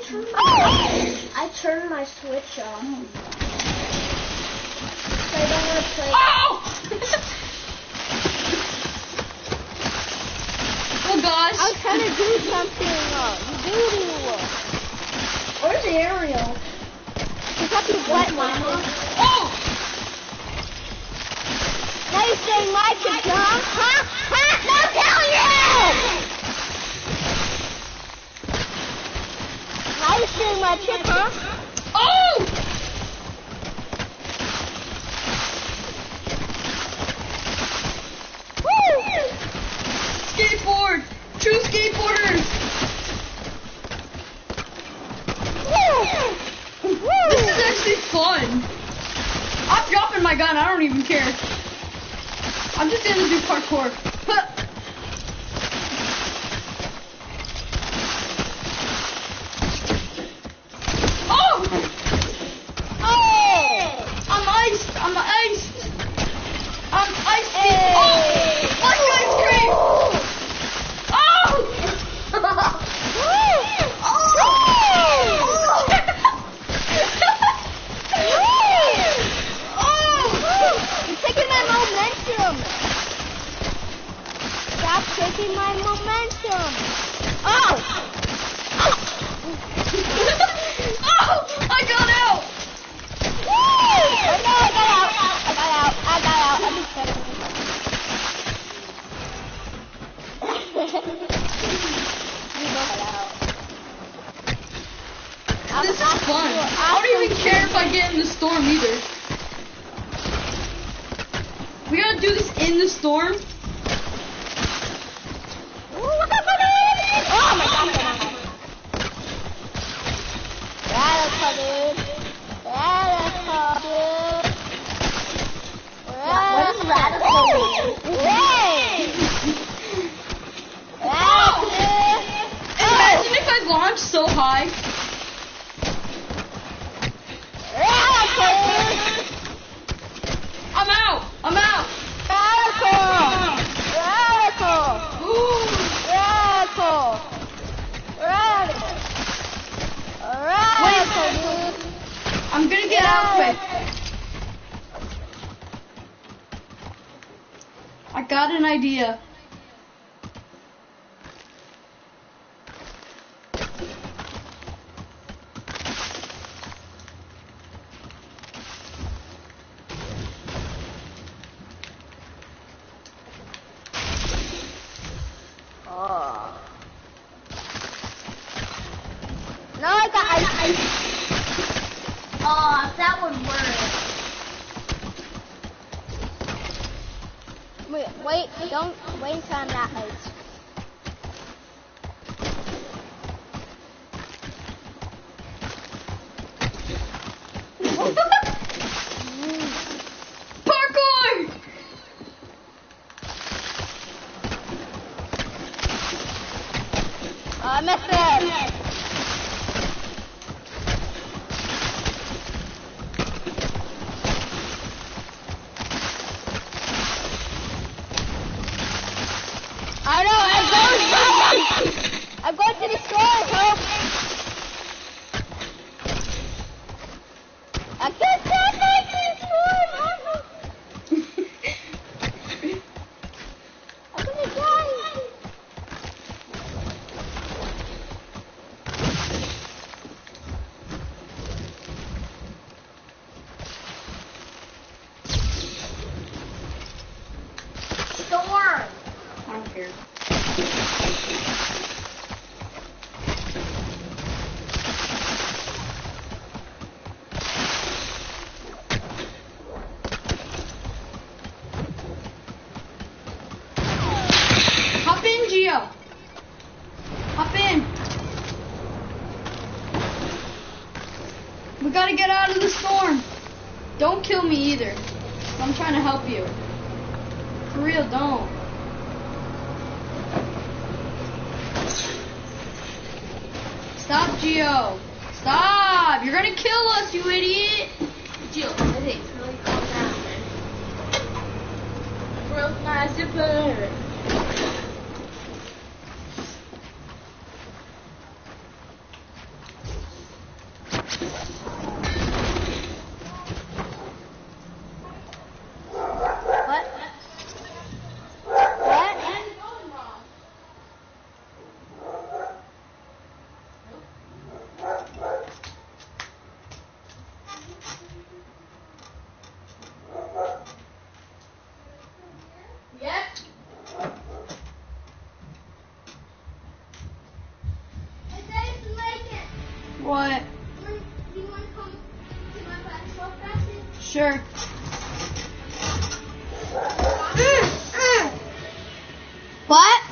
I turned my switch off. So I don't want to play. Oh gosh. I was trying to do something. Where's Ariel? Pick up your butt, Mama. Oh! Now you're saying my chick, huh? Huh? No, tell you! Now you're saying my chick, huh? Oh! Woo! Skateboard! True skateboarders! Woo! This is actually fun. I'm dropping my gun, I don't even care. I'm just gonna do parkour. Huh. Oh! Oh! I'm iced! I'm iced! I'm iced! Hey. Oh! Like ice cream! Oh! You're taking my momentum. Stop taking my momentum. Oh! Oh! I got out! Woo! I got out. I'm just kidding. You got out. This is fun. I don't even care if I get in the storm either. We gotta do this in the storm. Oh my god. Radical, dude. Radical, dude. What is radical mean? Hey! Radical, dude. Imagine if I launched so high. Radical, dude. I'm out! I'm out! Radical. Radical. Radical. Radical. Radical, dude. I'm gonna get out quick. I got an idea. Oh. No, I got ice. Oh, that would work. Wait, don't wait until I'm that height. Parkour! I missed it. I know, I'm going to the store, Hope. I can't stand going to the store, Mama. I'm gonna die. Storm. I don't care. Hop in, Gio. Hop in. We gotta get out of the storm. Don't kill me either. I'm trying to help you. For real, don't. Stop, Gio. Stop! You're gonna kill us, you idiot! Jill, I think really calm down. Broke my zipper. What? What? Yep. What? Do you want to come to my basketball practice? Sure. What?